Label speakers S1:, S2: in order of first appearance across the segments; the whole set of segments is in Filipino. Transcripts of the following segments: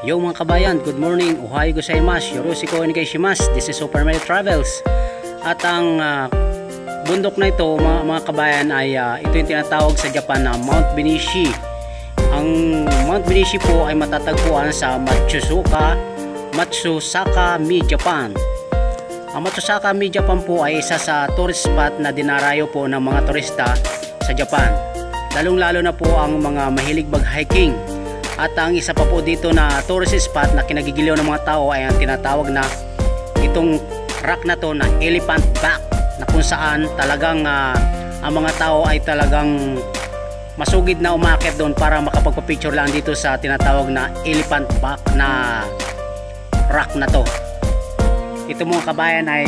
S1: Yo mga kabayan, good morning, ohayo gozaimasu, yoroshiku onegaishimasu. This is Super Mario Travels. At ang bundok na ito mga kabayan ay ito yung tinatawag sa Japan na Mount Benishi. Ang Mount Benishi po ay matatagpuan sa Matsusaka, Mi, Japan. Ang Matsusaka, Mi, Japan po ay isa sa tourist spot na dinarayo po ng mga turista sa Japan. Lalong-lalo na po ang mga mahilig mag-hiking. At ang isa pa po dito na tourist spot na kinagigiliw ng mga tao ay ang tinatawag na itong rock na to na elephant back, na kung saan talagang ang mga tao ay talagang masugid na umakyat doon para makapagpa-picture lang dito sa tinatawag na elephant back na rock na to. Ito mga kabayan ay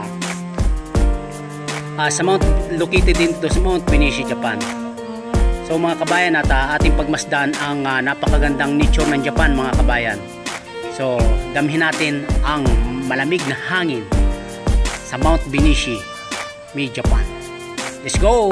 S1: located dito sa Mount Benishi, Japan. So mga kabayan, at ating pagmasdan ang napakagandang nature ng Japan mga kabayan. So damhin natin ang malamig na hangin sa Mount Benishi, Mi, Japan. Let's go!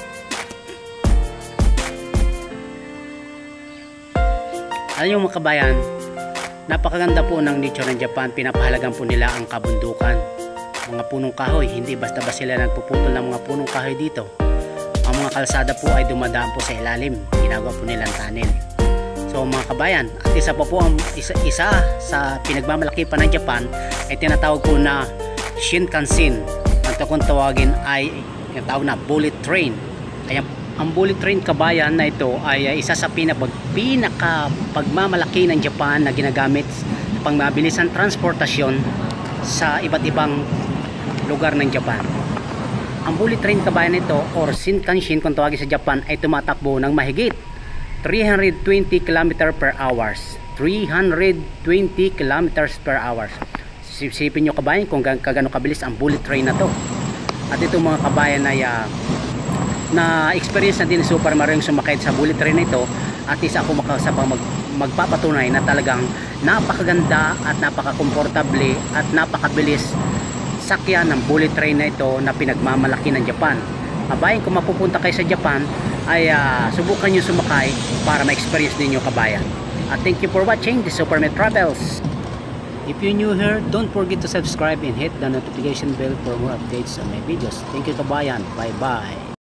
S1: Alam nyo mga kabayan, napakaganda po ng nature ng Japan. Pinapahalagan po nila ang kabundukan, mga punong kahoy. Hindi basta-basta sila nagpuputol ng mga punong kahoy dito. Ang mga kalsada po ay dumadaan po sa ilalim. Ginagawa po nilang tunnel. So mga kabayan, at isa pa po ang isa sa pinagmamalaki pa ng Japan ay tinatawag po na Shinkansen. Kung tawagin ay tinatawag na bullet train. Kaya ang bullet train kabayan na ito ay isa sa pinaka pagmamalaki ng Japan na ginagamit sa pangmabilisang transportasyon sa iba't ibang lugar ng Japan. Ang bullet train kabayan nito or Shinkansen kung tawagin sa Japan ay tumatakbo ng mahigit 320 km per hours. 320 km per hours. Sipin nyo kabayan kung kagano kabilis ang bullet train na to. At ito mga kabayan ay na experience na din ni Super Mario yung sumakay sa bullet train na ito. At isa ako makasabang magpapatunay na talagang napakaganda at napakakomportable at napakabilis sakyan ng bullet train na ito na pinagmamalaki ng Japan. Kabayan, kung mapupunta kayo sa Japan ay subukan nyo sumakay para ma-experience ninyo kabayan. At thank you for watching the Super Mario Travels. If you're new here, don't forget to subscribe and hit the notification bell for more updates on my videos. Thank you kabayan. Bye bye.